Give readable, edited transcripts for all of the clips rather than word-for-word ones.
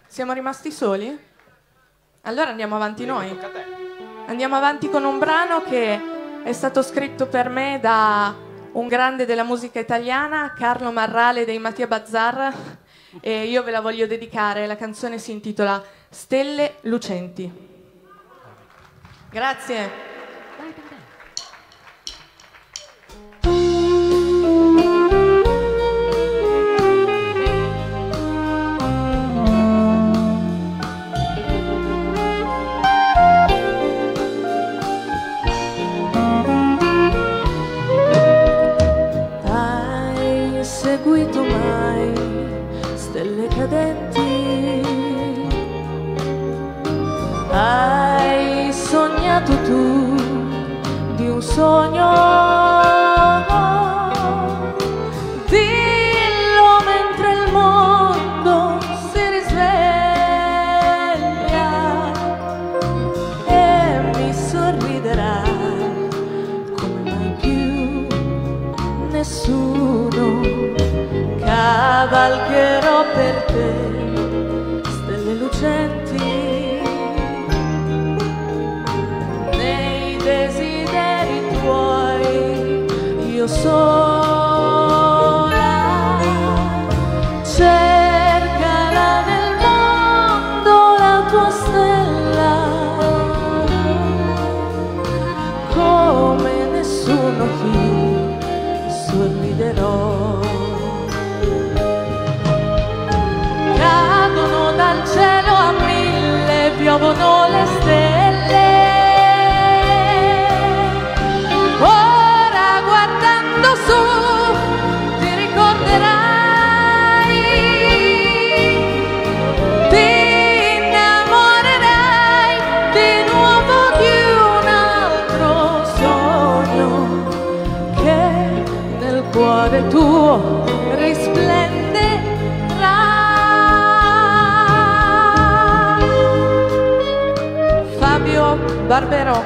Siamo rimasti soli? Allora andiamo avanti noi. Andiamo avanti con un brano che è stato scritto per me da un grande della musica italiana, Carlo Marrale dei Mattia Bazzar, e io ve la voglio dedicare. La canzone si intitola Stelle lucenti. Grazie. Seguito mai stelle cadenti, hai sognato tu di un sogno, dillo mentre il mondo si risveglia e mi sorriderà come mai più nessuno. Cavalcherò per te stelle lucenti nei desideri tuoi, io sola. Cercala nel mondo la tua stella come nessuno, qui sorriderò. Dal cielo a mille piovono le stelle, ora guardando su ti ricorderai, ti innamorerai di nuovo di un altro sogno che nel cuore tuo risplenderà. Barberò.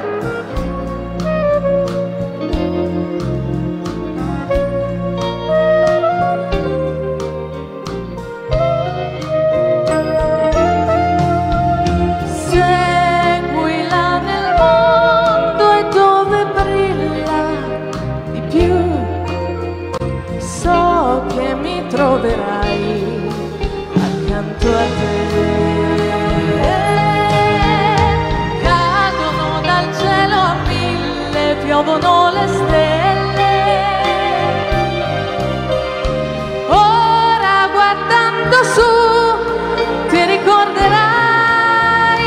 Seguila nel mondo e dove brilla di più, so che mi troverai accanto a te. Piovono le stelle, ora guardando su ti ricorderai,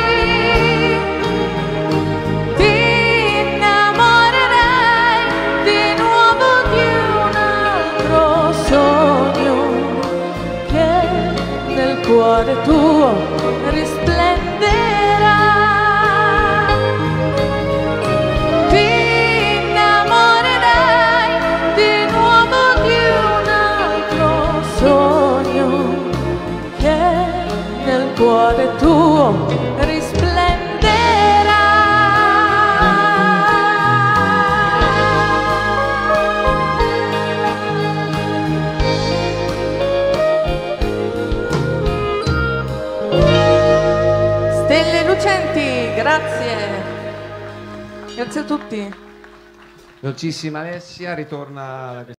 ti innamorerai di nuovo di un altro sogno che nel cuore tuo risplenderà. Nel cuore tuo risplenderà. Stelle lucenti, grazie. Grazie a tutti. Dolcissima Alessia, ritorna